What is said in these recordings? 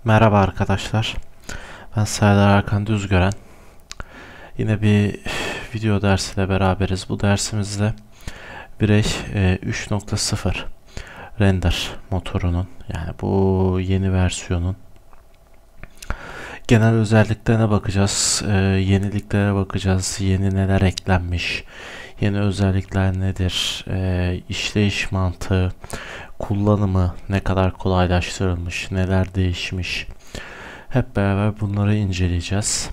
Merhaba arkadaşlar. Ben Serdar Hakan Düzgören. Yine bir video dersiyle beraberiz. Bu dersimizde Birey 3.0 render motorunun, yani bu yeni versiyonun genel özelliklerine bakacağız. Yeniliklere bakacağız. Yeni neler eklenmiş, yeni özellikler nedir, işleyiş mantığı, kullanımı ne kadar kolaylaştırılmış, neler değişmiş. Hep beraber bunları inceleyeceğiz.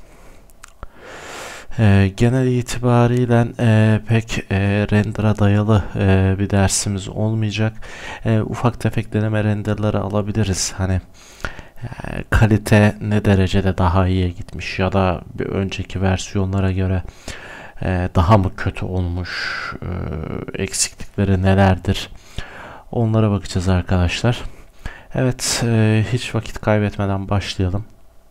Genel itibariyle pek render'a dayalı bir dersimiz olmayacak. Ufak tefek deneme render'ları alabiliriz. Hani kalite ne derecede daha iyiye gitmiş ya da bir önceki versiyonlara göre daha mı kötü olmuş, eksiklikleri nelerdir, onlara bakacağız arkadaşlar. Evet, hiç vakit kaybetmeden başlayalım.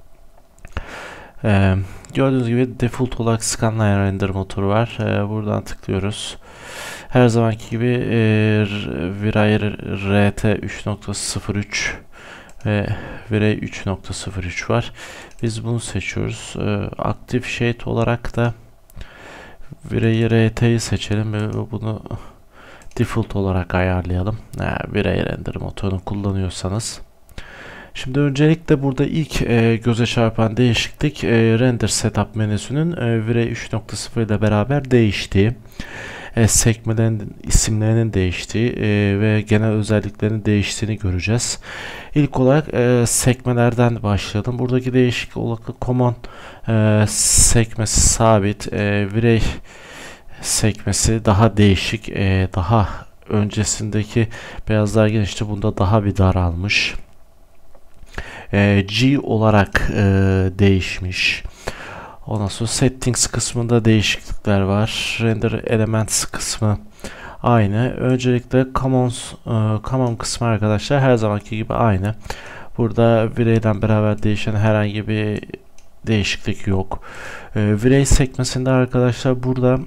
Gördüğünüz gibi default olarak Scanline render motoru var. Buradan tıklıyoruz. Her zamanki gibi Virey RT 3.03 ve Virey 3.03 var. Biz bunu seçiyoruz. Active Shade olarak da Virey RT'yi seçelim ve bunu default olarak ayarlayalım. Virey render motorunu kullanıyorsanız. Şimdi öncelikle burada ilk göze çarpan değişiklik render setup menüsünün Virey 3.0 ile beraber değiştiği, sekmelerin isimlerinin değiştiği ve genel özelliklerinin değiştiğini göreceğiz. İlk olarak sekmelerden başlayalım. Buradaki değişiklik olarak common sekmesi sabit, Virey sekmesi daha değişik, daha öncesindeki biraz daha genişti, bunda daha bir daralmış. G olarak değişmiş. Ondan sonra settings kısmında değişiklikler var. Render elements kısmı aynı. Öncelikle common kısmı arkadaşlar her zamanki gibi aynı. Burada Virey'den beraber değişen herhangi bir değişiklik yok. Virey sekmesinde arkadaşlar burada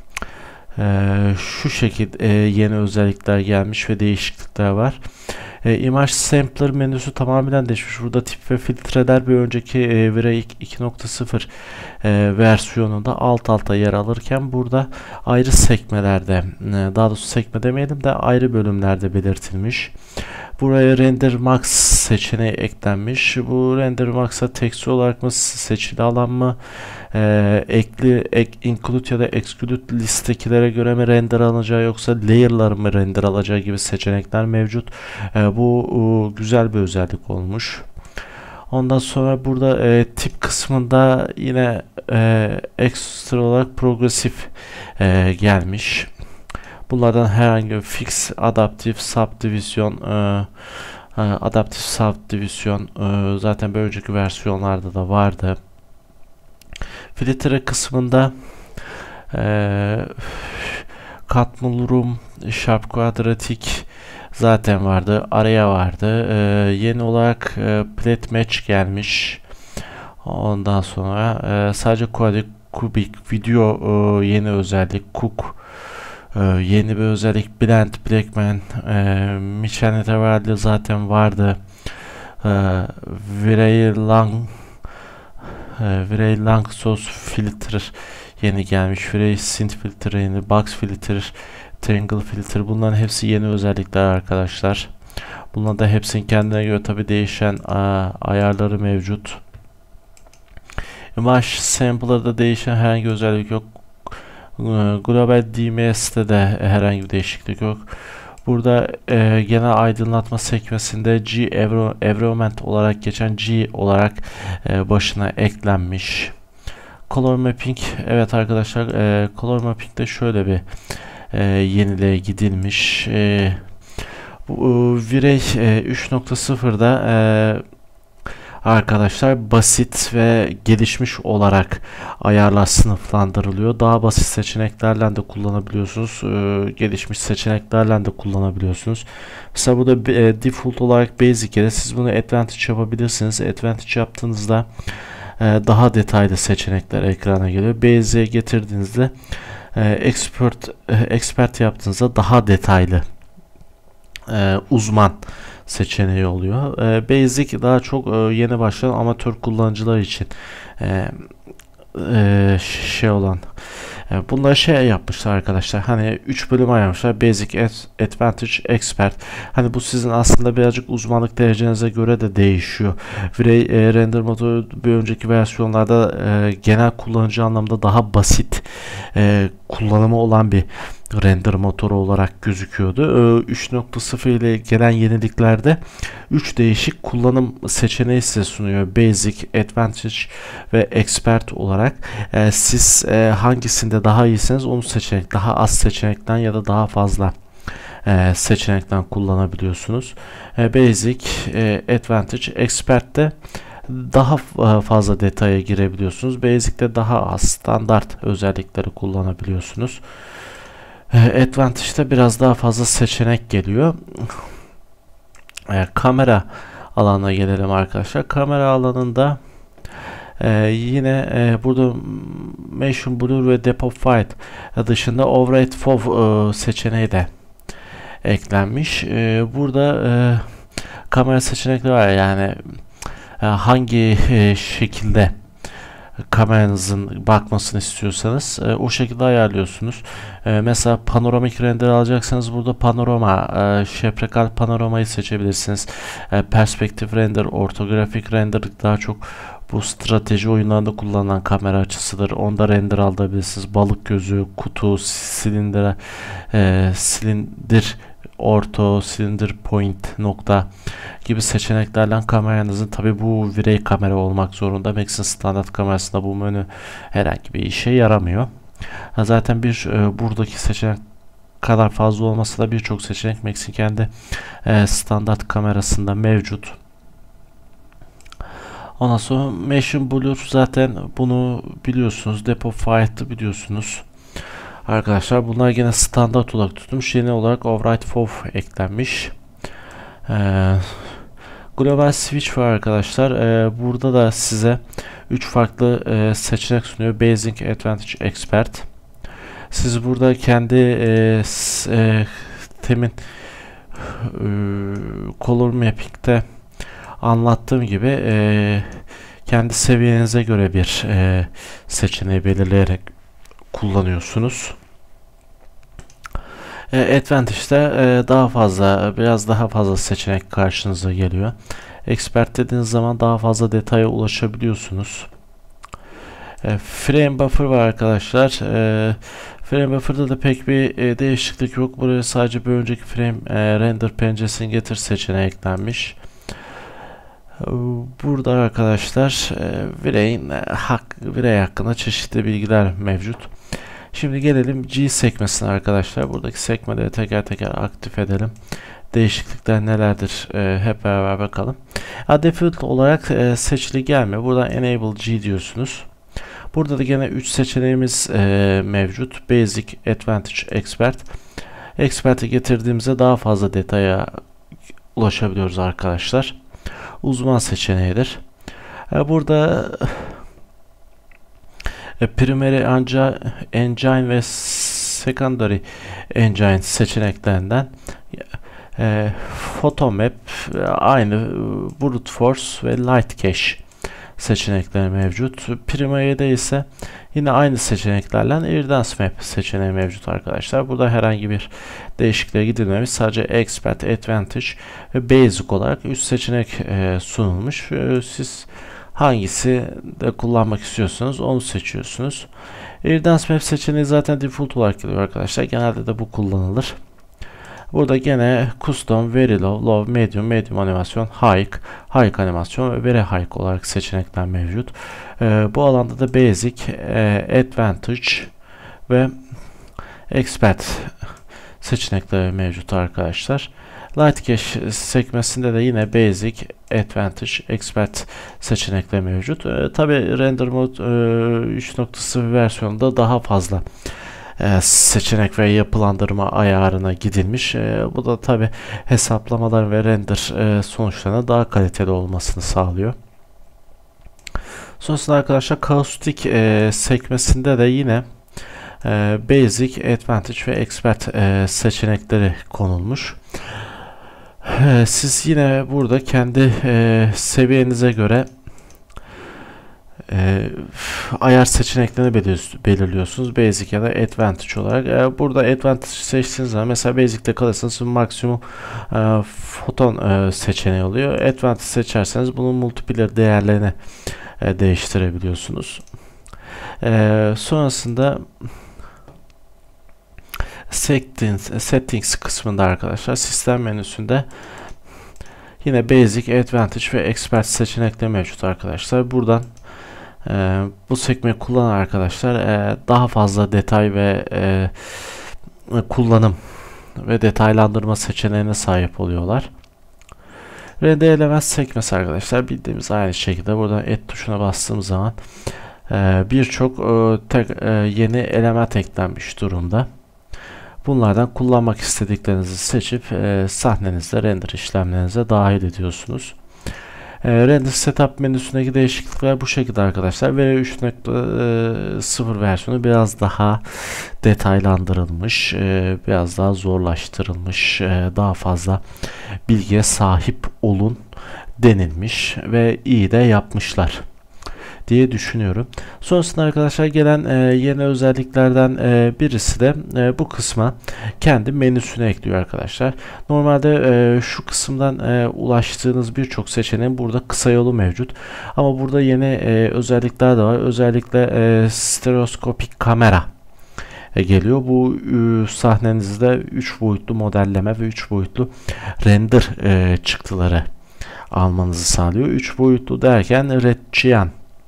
şu şekilde yeni özellikler gelmiş ve değişiklikler var. Image Sampler menüsü tamamen değişmiş. Burada tip ve filtreler bir önceki Virey 2.0 versiyonunda alt alta yer alırken burada ayrı sekmelerde, daha doğrusu sekme demeyelim de ayrı bölümlerde belirtilmiş. Buraya Render Max seçeneği eklenmiş. Bu Render Max'a tekstür olarak mı, seçili alan mı, include ya da exclude listekilere göre mi render alınacağı yoksa layer'lar mı render alacağı gibi seçenekler mevcut. Bu güzel bir özellik olmuş. Ondan sonra burada tip kısmında yine ekstra olarak progresif gelmiş. Bunlardan herhangi bir fix, adaptif, subdivision, zaten bir önceki versiyonlarda da vardı. Filtre kısmında Katmanlı Room, Sharp Quadratic zaten vardı. Araya vardı. Yeni olarak Plate Match gelmiş. Ondan sonra sadece Quadric Video yeni özellik. Cook yeni bir özellik. Blend, Blackman, Michelin Interval'de zaten vardı. Virey Long Source Filter yeni gelmiş. Virey Synth Filter yeni. Box Filter, Triangle Filter, bunların hepsi yeni özellikler arkadaşlar. Bunların da hepsinin kendine göre tabi değişen ayarları mevcut. Image Sampler'da değişen herhangi bir özellik yok. Global DMS'de de herhangi bir değişiklik yok. Burada genel aydınlatma sekmesinde G Environment olarak geçen G olarak başına eklenmiş. Color Mapping, evet arkadaşlar, Color Mapping'de şöyle bir yeniliğe gidilmiş. Bu Virey 3.0'da arkadaşlar basit ve gelişmiş olarak ayarlar sınıflandırılıyor. Daha basit seçeneklerle de kullanabiliyorsunuz. Gelişmiş seçeneklerle de kullanabiliyorsunuz. Mesela burada default olarak Basic'e siz bunu Advantage yapabilirsiniz. Advantage yaptığınızda daha detaylı seçenekler ekrana geliyor. Basic'e getirdiğinizde expert yaptığınızda daha detaylı uzman seçeneği oluyor. Basic daha çok yeni başlayan amatör kullanıcılar için şey olan. Bunları şey yapmışlar arkadaşlar. Hani 3 bölüm ayırmışlar. Basic, Advantage, Expert. Hani bu sizin aslında birazcık uzmanlık derecenize göre de değişiyor. V-Ray render motoru bir önceki versiyonlarda genel kullanıcı anlamda daha basit kullanımı olan bir render motoru olarak gözüküyordu. 3.0 ile gelen yeniliklerde 3 değişik kullanım seçeneği size sunuyor. Basic, Advantage ve Expert olarak. Siz hangisinde daha iyisiniz onu seçenek, daha az seçenekten ya da daha fazla seçenekten kullanabiliyorsunuz. Basic, Advantage, Expert'te daha fazla detaya girebiliyorsunuz. Basic'te daha az standart özellikleri kullanabiliyorsunuz. Advantage'da biraz daha fazla seçenek geliyor. Kamera alanına gelelim arkadaşlar. Kamera alanında yine burada Motion Blur ve Depth of Field dışında Overhead FOV seçeneği de eklenmiş. Burada kamera seçenekleri var, yani hangi şekilde kameranızın bakmasını istiyorsanız o şekilde ayarlıyorsunuz. Mesela panoramik render alacaksanız burada panorama, şefrekal panoramayı seçebilirsiniz. Perspektif render, ortografik render daha çok bu strateji oyunlarında kullanılan kamera açısıdır. Onda render alabilirsiniz. Balık gözü, kutu, silindir, orto, silindir point, nokta gibi seçeneklerle kameranızın, tabi bu V-Ray kamera olmak zorunda. Max'in standart kamerasında bu menü herhangi bir işe yaramıyor. Zaten buradaki seçenek kadar fazla olmasa da birçok seçenek Max'in kendi standart kamerasında mevcut. Ondan sonra Motion Blur, zaten bunu biliyorsunuz. Depth of Field'ı biliyorsunuz. Arkadaşlar bunlar yine standart olarak tutulmuş. Yeni olarak Override FOV eklenmiş. Global Switch var arkadaşlar. Burada da size 3 farklı seçenek sunuyor. Basic, Advantage, Expert. Siz burada kendi temin Color Mapping'de anlattığım gibi kendi seviyenize göre bir seçeneği belirleyerek kullanıyorsunuz. Advantage'de biraz daha fazla seçenek karşınıza geliyor. Expert dediğiniz zaman daha fazla detaya ulaşabiliyorsunuz. Frame Buffer var arkadaşlar. Frame Buffer'da da pek bir değişiklik yok. Buraya sadece bir önceki frame render penceresini getir seçeneği eklenmiş. Burada arkadaşlar V-Ray hakkında çeşitli bilgiler mevcut. Şimdi gelelim G sekmesine arkadaşlar. Buradaki sekmeleri teker teker aktif edelim. Değişiklikler nelerdir hep beraber bakalım. Default olarak seçili gelmiyor. Buradan Enable G diyorsunuz. Burada da gene 3 seçeneğimiz mevcut. Basic, Advantage, Expert. Expert'i getirdiğimizde daha fazla detaya ulaşabiliyoruz arkadaşlar. Uzman seçeneğidir. Burada Primary Engine ve Secondary Engine seçeneklerinden Photomap, aynı Brute Force ve Light Cache seçenekleri mevcut. Primary'de ise yine aynı seçeneklerle Iridance Map seçeneği mevcut arkadaşlar. Burada herhangi bir değişikliğe gidilmemiş. Sadece Expert, Advantage ve Basic olarak 3 seçenek sunulmuş. Siz hangisi de kullanmak istiyorsanız onu seçiyorsunuz. Iridance Map seçeneği zaten default olarak geliyor arkadaşlar. Genelde de bu kullanılır. Burada gene Custom, Very Low, Low, Medium, Medium animasyon, High animasyon ve Very High olarak seçenekler mevcut. Bu alanda da Basic, Advantage ve Expert seçenekleri mevcut arkadaşlar. Light Cache sekmesinde de yine Basic, Advantage, Expert seçenekleri mevcut. Tabi Render Mode 3.0 versiyonunda daha fazla seçenek ve yapılandırma ayarına gidilmiş. Bu da tabi hesaplamalar ve render sonuçlarına daha kaliteli olmasını sağlıyor. Sonrasında arkadaşlar Kaustik sekmesinde de yine Basic, Advantage ve Expert seçenekleri konulmuş. Siz yine burada kendi seviyenize göre ayar seçeneklerini belirliyorsunuz. Basic ya da Advantage olarak. Burada Advantage seçtiğiniz zaman mesela Basic'te kalırsanız maksimum foton seçeneği oluyor. Advantage seçerseniz bunun multiplayer değerlerini değiştirebiliyorsunuz. Sonrasında Settings kısmında arkadaşlar sistem menüsünde yine Basic, Advantage ve Expert seçenekleri mevcut arkadaşlar. Buradan bu sekmeyi kullanan arkadaşlar daha fazla detay ve kullanım ve detaylandırma seçeneğine sahip oluyorlar. Render element sekmesi arkadaşlar bildiğimiz aynı şekilde buradan Add tuşuna bastığım zaman birçok yeni element eklenmiş durumda. Bunlardan kullanmak istediklerinizi seçip sahnenizde render işlemlerinize dahil ediyorsunuz. Render Setup menüsündeki değişiklikler bu şekilde arkadaşlar. VR 3.0 versiyonu biraz daha detaylandırılmış, biraz daha zorlaştırılmış, daha fazla bilgiye sahip olun denilmiş ve iyi de yapmışlar diye düşünüyorum. Sonrasında arkadaşlar gelen yeni özelliklerden birisi de bu kısma kendi menüsünü ekliyor arkadaşlar. Normalde şu kısımdan ulaştığınız birçok seçeneğin burada kısa yolu mevcut. Ama burada yeni özellikler de var. Özellikle stereoskopik kamera geliyor. Bu sahnenizde 3 boyutlu modelleme ve 3 boyutlu render çıktıları almanızı sağlıyor. 3 boyutlu derken red cyan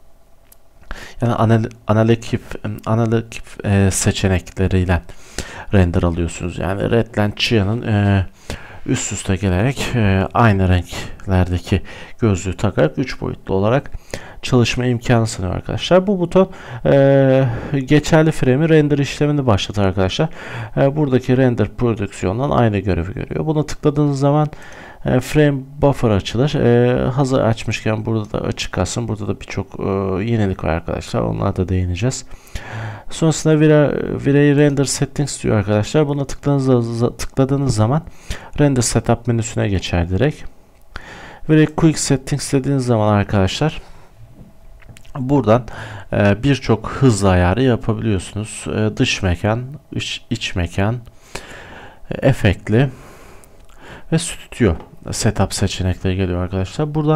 yani analog seçenekleriyle render alıyorsunuz. Yani red ile cyan'ın üst üste gelerek aynı renklerdeki gözlüğü takarak 3 boyutlu olarak çalışma imkanı sunuyor arkadaşlar. Bu buton geçerli frame'i render işlemini başlatır arkadaşlar. Buradaki render prodüksiyondan aynı görevi görüyor. Bunu tıkladığınız zaman frame buffer açılır. Hazır açmışken burada da açık kalsın. Burada da birçok yenilik var arkadaşlar. Onlara da değineceğiz. Sonrasında V-Ray Render Settings diyor arkadaşlar. Buna tıkladığınız zaman Render Setup menüsüne geçer direkt. V-Ray Quick Settings dediğiniz zaman arkadaşlar buradan birçok hız ayarı yapabiliyorsunuz. Dış mekan, iç mekan, efektli ve stüdyo setup seçenekleri geliyor arkadaşlar. Buradan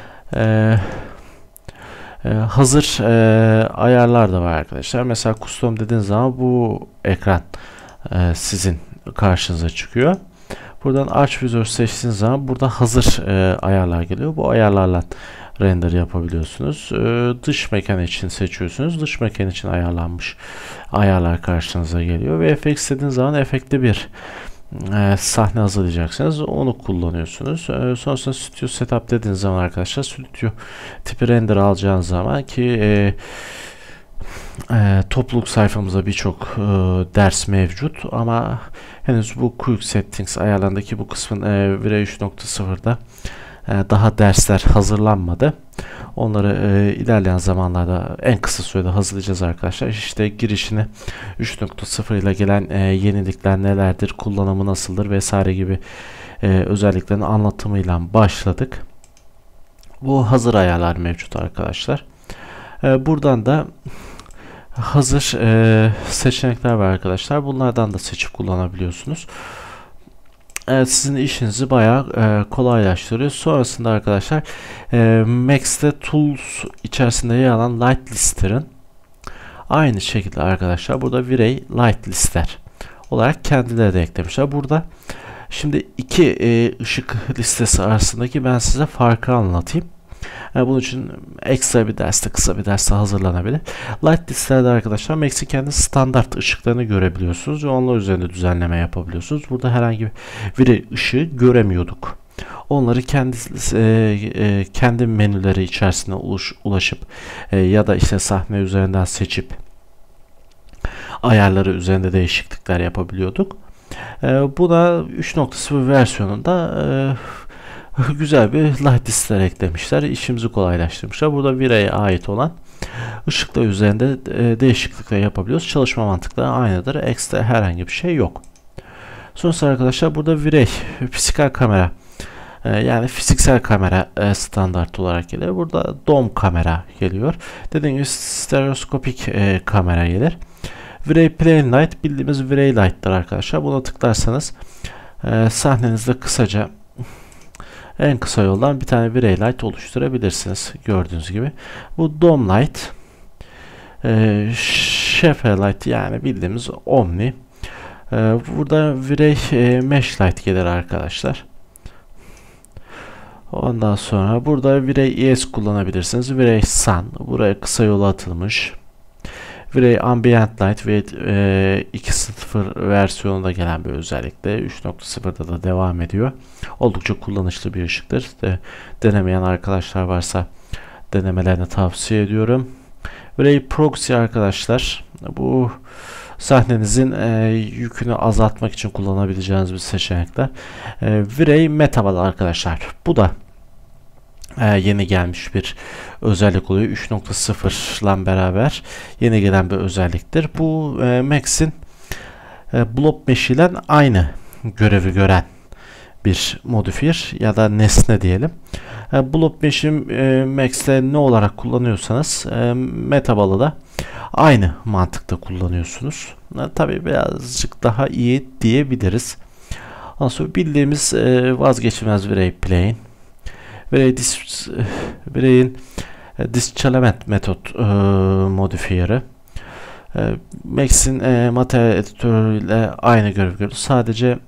hazır ayarlar da var arkadaşlar. Mesela custom dediğiniz zaman bu ekran sizin karşınıza çıkıyor. Buradan Arch Visual seçtiğiniz zaman burada hazır ayarlar geliyor. Bu ayarlarla render yapabiliyorsunuz. Dış mekan için seçiyorsunuz. Dış mekan için ayarlanmış ayarlar karşınıza geliyor. Ve efekt istediğiniz zaman efektli bir sahne hazırlayacaksınız. Onu kullanıyorsunuz. Sonrasında Studio Setup dediğiniz zaman arkadaşlar Studio tipi render alacağınız zaman ki topluluk sayfamızda birçok ders mevcut ama henüz bu Quick Settings ayarlarındaki bu kısmın V-Ray 3.0'da daha dersler hazırlanmadı. Onları ilerleyen zamanlarda en kısa sürede hazırlayacağız arkadaşlar. İşte girişini 3.0 ile gelen yenilikler nelerdir, kullanımı nasıldır vesaire gibi özelliklerin anlatımıyla başladık. Bu hazır ayarlar mevcut arkadaşlar. Buradan da hazır seçenekler var arkadaşlar. Bunlardan da seçip kullanabiliyorsunuz. Evet, sizin işinizi bayağı kolaylaştırıyor. Sonrasında arkadaşlar Max'te Tools içerisinde yer alan Light Lister'ın aynı şekilde arkadaşlar burada V-Ray Light Lister olarak kendileri de eklemişler. Burada şimdi iki ışık listesi arasındaki ben size farkı anlatayım. Bunun için ekstra bir derste, kısa bir derste hazırlanabilir. Light listelerde arkadaşlar Max'in kendi standart ışıklarını görebiliyorsunuz ve onlar üzerinde düzenleme yapabiliyorsunuz. Burada herhangi bir ışığı göremiyorduk. Onları kendi menüleri içerisine ulaşıp ya da işte sahne üzerinden seçip ayarları üzerinde değişiklikler yapabiliyorduk. Buna 3.0 versiyonunda güzel bir light lister eklemişler. İşimizi kolaylaştırmışlar. Burada V-Ray'e ait olan ışıklar üzerinde değişiklikler yapabiliyoruz. Çalışma mantıkları aynıdır. Ekstra herhangi bir şey yok. Sonrasında arkadaşlar burada V-Ray fisikal kamera Yani fiziksel kamera standart olarak gelir. Burada dom kamera geliyor. Dediğim gibi stereoskopik kamera gelir. V-Ray Plane Light bildiğimiz V-Ray Light'lar arkadaşlar. Buna tıklarsanız sahnenizde kısaca en kısa yoldan bir tane V-Ray Light oluşturabilirsiniz. Gördüğünüz gibi. Bu Dome Light, Shepherd Light yani bildiğimiz Omni. Burada V-Ray Mesh Light gelir arkadaşlar. Ondan sonra burada V-Ray ES kullanabilirsiniz. V-Ray Sun. Buraya kısa yola atılmış. V-Ray Ambient Light ve 2.0 versiyonunda gelen bir özellikle 3.0'da da devam ediyor. Oldukça kullanışlı bir ışıktır. Denemeyen arkadaşlar varsa denemelerini tavsiye ediyorum. V-Ray Proxy arkadaşlar. Bu sahnenizin yükünü azaltmak için kullanabileceğiniz bir seçenekler. V-Ray Metaval arkadaşlar. Bu da yeni gelmiş bir özellik oluyor. 3.0 ile beraber yeni gelen bir özelliktir. Bu Max'in Blob Mesh ile aynı görevi gören bir modifier ya da nesne diyelim. Blob Mesh'i Max'te ne olarak kullanıyorsanız Metaval'ı da aynı mantıkta kullanıyorsunuz. Tabii birazcık daha iyi diyebiliriz. Ondan sonra bildiğimiz vazgeçilmez V-Ray Plane. V-Ray'in Dischalement metot modifiyeri. Max'in materyal editörüyle aynı görev görüyor. Sadece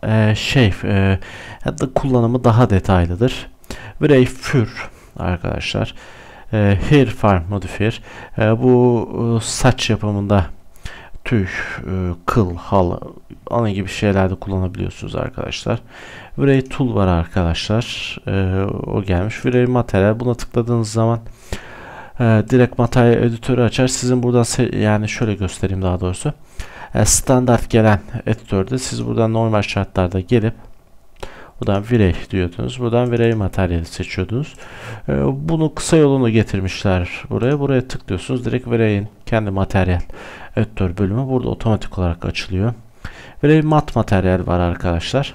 kullanımı daha detaylıdır. V-Ray Fur arkadaşlar. Hair Farm modifiyer. Bu saç yapımında tüy, kıl, hal, onun gibi şeylerde kullanabiliyorsunuz arkadaşlar. V-Ray Tool var arkadaşlar. O gelmiş. V-Ray Materyal. Buna tıkladığınız zaman direkt materyal editörü açar. Sizin buradan yani şöyle göstereyim daha doğrusu. Standart gelen editörde siz buradan normal şartlarda gelip buradan V-Ray diyordunuz. Buradan V-Ray materyali seçiyordunuz. Bunu kısa yolunu getirmişler buraya. Buraya tıklıyorsunuz. Direkt V-Ray'in kendi materyal editör bölümü burada otomatik olarak açılıyor. V-Ray mat materyal var arkadaşlar.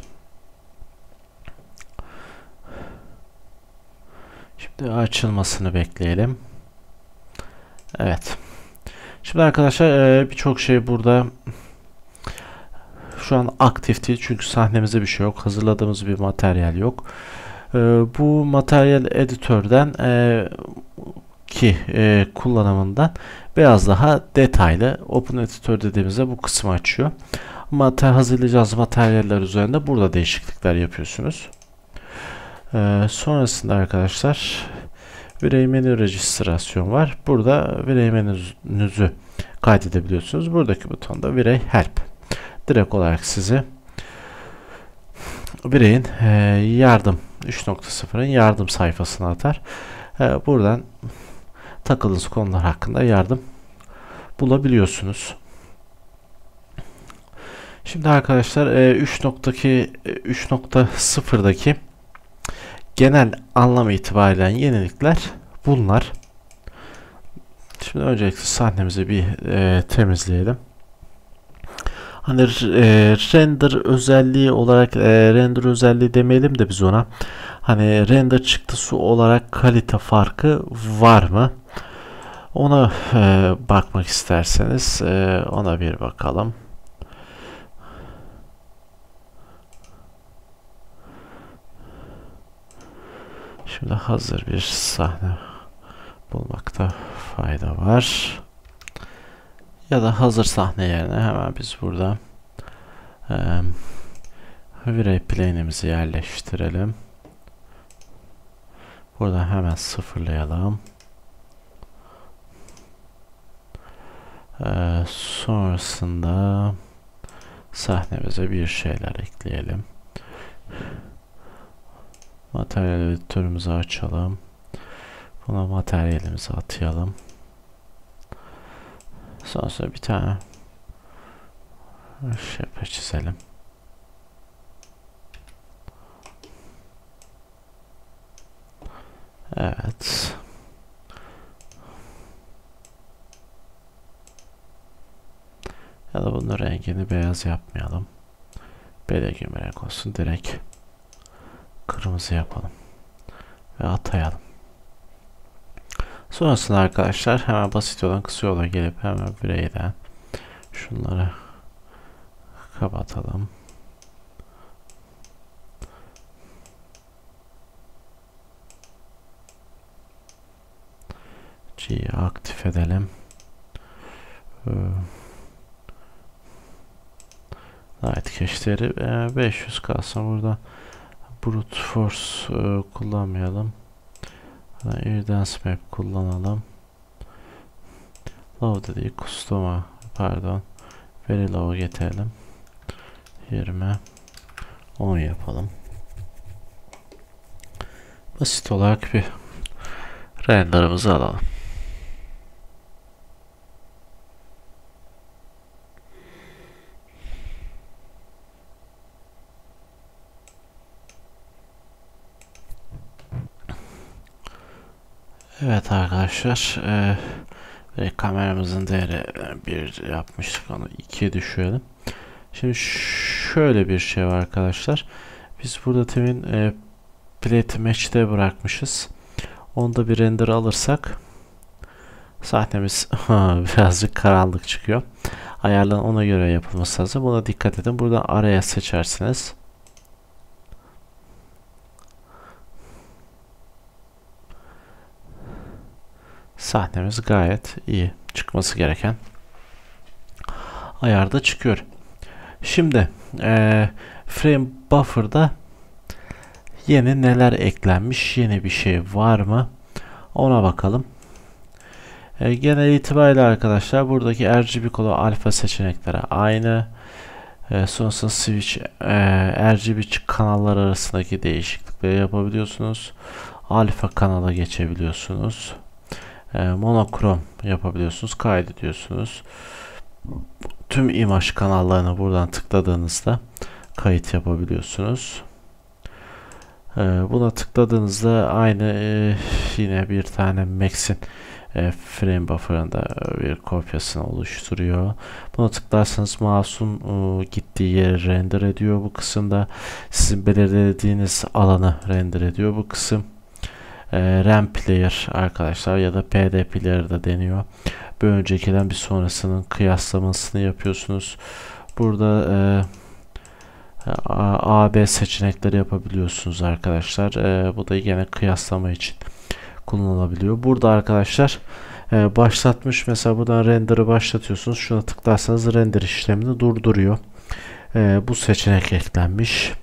Şimdi açılmasını bekleyelim. Evet. Şimdi arkadaşlar birçok şey burada şu an aktif değil çünkü sahnemizde bir şey yok. Hazırladığımız bir materyal yok. Bu materyal editörden kullanımından biraz daha detaylı Open Editor dediğimizde bu kısmı açıyor. Hazırlayacağız materyaller üzerinde burada değişiklikler yapıyorsunuz. Sonrasında arkadaşlar V-Ray menü rejistrasyon var. Burada V-Ray menünüzü kaydedebiliyorsunuz. Buradaki butonda V-Ray Help. Direkt olarak sizi V-Ray'in yardım 3.0'ın yardım sayfasına atar. Buradan takıldığınız konular hakkında yardım bulabiliyorsunuz. Şimdi arkadaşlar 3.0'daki genel anlam itibariyle yenilikler bunlar. Şimdi öncelikle sahnemizi bir temizleyelim. Hani render özelliği olarak render özelliği demeyelim de biz ona. Hani render çıktısı olarak kalite farkı var mı? Ona bakmak isterseniz ona bir bakalım. Şimdi hazır bir sahne bulmakta fayda var. Ya da hazır sahne yerine hemen biz burada V-Ray plane'imizi yerleştirelim. Buradan hemen sıfırlayalım. Sonrasında sahnemize bir şeyler ekleyelim. Materyal editörümüzü açalım. Buna materyalimizi atayalım. Sonra bir tane şepe çizelim. Evet. Ya da bunun rengini beyaz yapmayalım. Belirgin bir renk olsun. Direkt kırmızı yapalım ve atayalım. Sonrasında arkadaşlar hemen basit olan kısa yola gelip hemen bireyden şunları kapatalım. G'yi aktif edelim. Light cache'leri 500 kalsın. Burada brute force kullanmayalım. Evidence map kullanalım. Low dediği custom'a very low getirelim. 20 10 yapalım. Basit olarak bir render'ımızı alalım. Evet arkadaşlar, kameramızın değeri 1 yapmıştık, onu 2'ye düşürelim. Şimdi şöyle bir şey var arkadaşlar. Biz burada temin plate match'te bırakmışız. Onda bir render alırsak sahnemiz birazcık karanlık çıkıyor. Ayarların ona göre yapılması lazım. Buna dikkat edin. Buradan araya seçersiniz. Sahnemiz gayet iyi. Çıkması gereken ayarda çıkıyor. Şimdi frame buffer'da yeni neler eklenmiş, yeni bir şey var mı ona bakalım. Genel itibariyle arkadaşlar buradaki RGB kolu alfa seçenekleri aynı. Sonrasında switch RGB kanallar arasındaki değişiklikleri yapabiliyorsunuz. Alfa kanala geçebiliyorsunuz. Monokrom yapabiliyorsunuz. Kaydediyorsunuz. Tüm imaj kanallarını buradan tıkladığınızda kayıt yapabiliyorsunuz. Buna tıkladığınızda aynı yine bir tane Max'in frame buffer'ında bir kopyasını oluşturuyor. Buna tıklarsanız mouse'un gittiği yeri render ediyor bu kısımda. Sizin belirlediğiniz alanı render ediyor bu kısım. RAM player arkadaşlar ya da PD player da deniyor. Bir öncekiden bir sonrasının kıyaslamasını yapıyorsunuz. Burada A, B seçenekleri yapabiliyorsunuz arkadaşlar. Bu da yine kıyaslama için kullanılabiliyor. Burada arkadaşlar başlatmış, mesela buradan render'ı başlatıyorsunuz. Şuna tıklarsanız render işlemini durduruyor. Bu seçenek eklenmiş.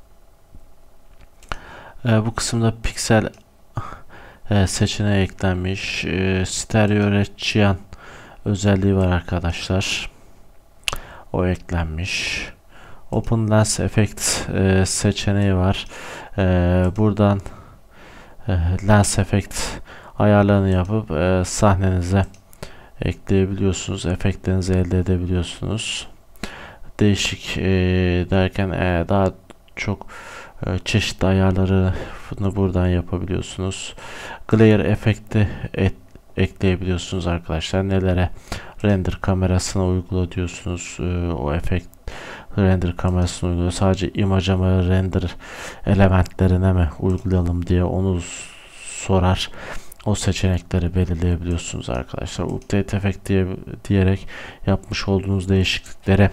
Bu kısımda piksel seçeneği eklenmiş. Stereo Red özelliği var arkadaşlar. O eklenmiş. Open Lens Effect seçeneği var. Buradan Lens Effect ayarlarını yapıp sahnenize ekleyebiliyorsunuz. Efektlerinizi elde edebiliyorsunuz. Değişik derken daha çok çeşitli ayarlarını buradan yapabiliyorsunuz. Glare efekti ekleyebiliyorsunuz arkadaşlar. Nelere render kamerasına uygula diyorsunuz. O efekt render kamerasına uyguluyor. Sadece imaja mı, render elementlerine mi uygulayalım diye onu sorar. O seçenekleri belirleyebiliyorsunuz arkadaşlar. Update efekt diyerek yapmış olduğunuz değişikliklere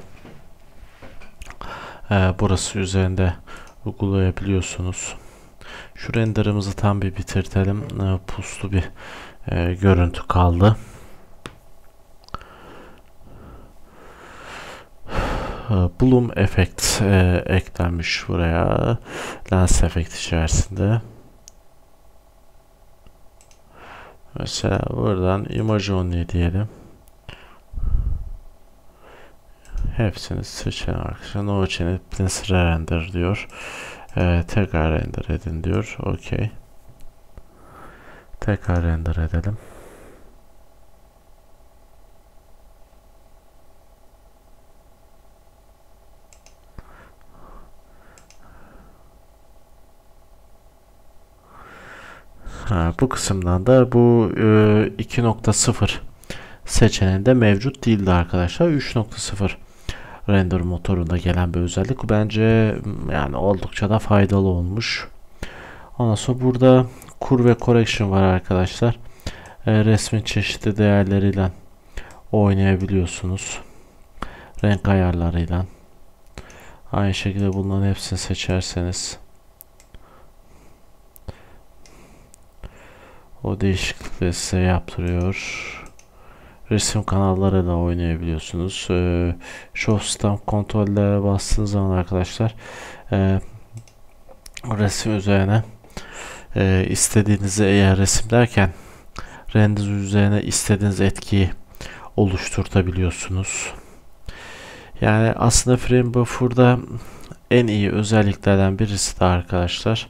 burası üzerinde uygulayabiliyorsunuz. Şu renderımızı tam bir bitirtelim. Puslu bir görüntü kaldı. Bloom efekt eklenmiş buraya. Lens efekt içerisinde. Mesela buradan image only diyelim. Hepsini seçelim arkadaşlar. No change please render diyor. Tekrar render edin diyor. OK. Tekrar render edelim. Bu kısımdan da bu 2.0 seçeneğinde mevcut değildi arkadaşlar. 3.0 render motorunda gelen bir özellik. Bence yani oldukça da faydalı olmuş. Ondan sonra burada kur ve correction var arkadaşlar. Resmin çeşitli değerleriyle oynayabiliyorsunuz. Renk ayarlarıyla. Aynı şekilde bunların hepsini seçerseniz o değişiklikleri size yaptırıyor. Resim kanallarıyla oynayabiliyorsunuz. Show stamp kontrollere bastığınız zaman arkadaşlar resim üzerine istediğinizi, eğer resim derken render üzerine istediğiniz etkiyi oluşturtabiliyorsunuz. Yani aslında Frame Buffer'da en iyi özelliklerden birisi de arkadaşlar,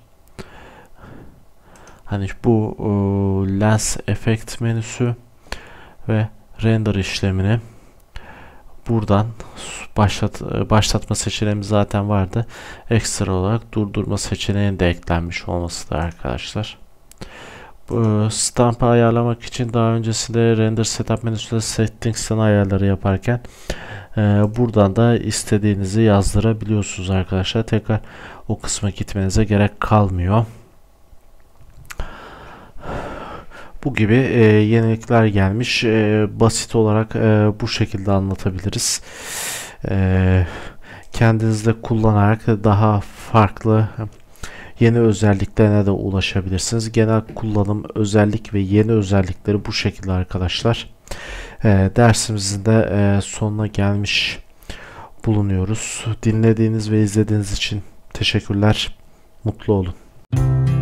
hani bu lens efekt menüsü ve render işlemini buradan başlatma seçeneğimiz zaten vardı. Ekstra olarak durdurma seçeneğinin de eklenmiş olması da arkadaşlar. Stamp'ı ayarlamak için daha öncesinde render setup menüsünde settings'ten ayarları yaparken buradan da istediğinizi yazdırabiliyorsunuz arkadaşlar. Tekrar o kısma gitmenize gerek kalmıyor. Bu gibi yenilikler gelmiş. Basit olarak bu şekilde anlatabiliriz. Kendinizde kullanarak daha farklı yeni özelliklerine de ulaşabilirsiniz. Genel kullanım özellik ve yeni özellikleri bu şekilde arkadaşlar. Dersimizin de sonuna gelmiş bulunuyoruz. Dinlediğiniz ve izlediğiniz için teşekkürler. Mutlu olun.